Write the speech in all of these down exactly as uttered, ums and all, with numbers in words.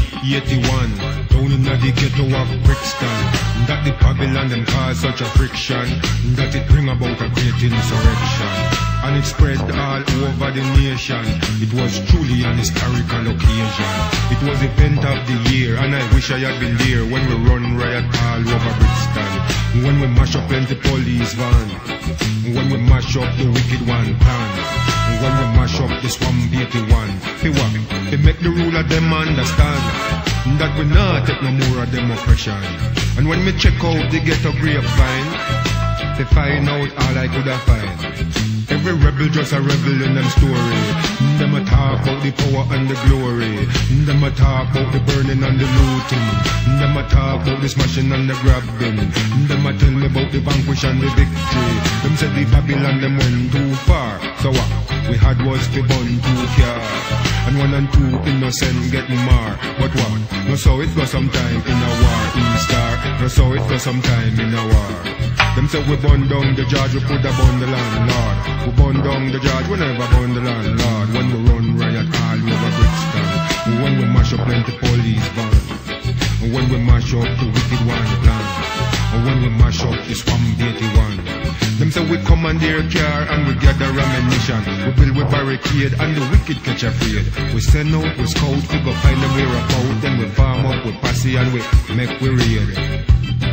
eighty-one, down in the ghetto of Brixton. That the Babylon them cause such a friction, that it bring about a great insurrection, and it spread all over the nation. It was truly an historical occasion. It was the event of the year, and I wish I had been there when we run riot all over Brixton, when we mash up plenty police van, when we mash up the wicked one plan, when we mash up the swamp eighty-one. They what? They make the ruler them understand that we not take no more of them oppression. And when me check out the ghetto grapevine, they find out all I could have find. Every rebel just a rebel in them story. Them a talk about the power and the glory. Them a talk about the burning and the looting. Them a talk about the smashing and the grabbing. Them a tell me about the vanquish and the victory. Them said the Babylon them went too far. So what we had was the bun too car. And one and two innocent get mar. But what? No so it go sometime in a war. In star. No so it go sometime in a war. Them say we burn down the judge, we put a bun the landlord. We burn down the judge, we never burn the landlord. When we run riot all over Brixton, when we mash up plenty police van, when we mash up the wicked one plan, when we mash up the swamp eighty-one. Them say we commandeer car and we gather ammunition. We build with barricade and the wicked catch afraid. We send out, we scout, we go find them where about. Then we farm up with posse and we make we raid.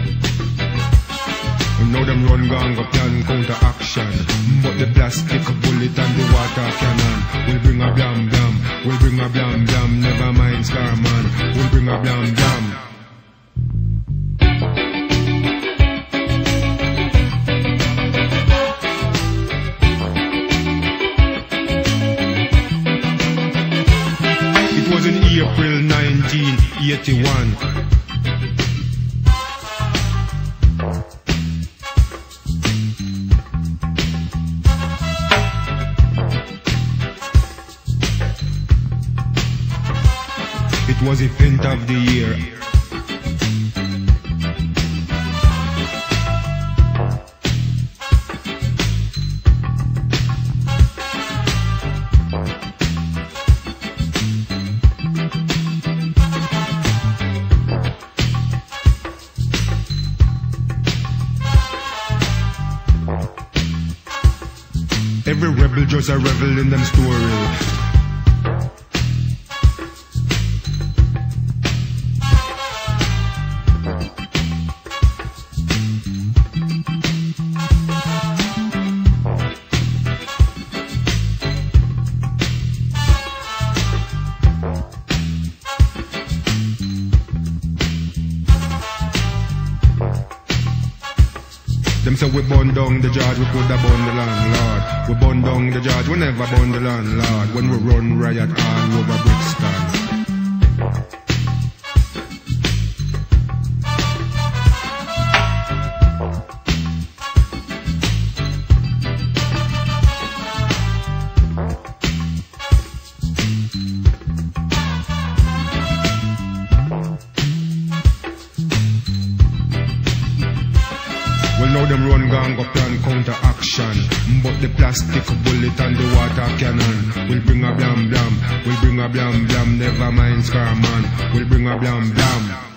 Now them run gang go plan counter action, but the plastic bullet and the water cannon will bring a blam blam, will bring a blam blam. Never mind scar man, will bring a blam blam. It was in April nineteen eighty-one. It was event of the year. Every rebel just a rebel in them story. Them say we burn down the judge, we could have burn the landlord. We burn down the judge, we never burn the landlord. When we run riot all over Brixton. Well now them run gang up plan counter action, but the plastic bullet and the water cannon will bring a blam blam, will bring a blam blam. Never mind scar man, will bring a blam blam.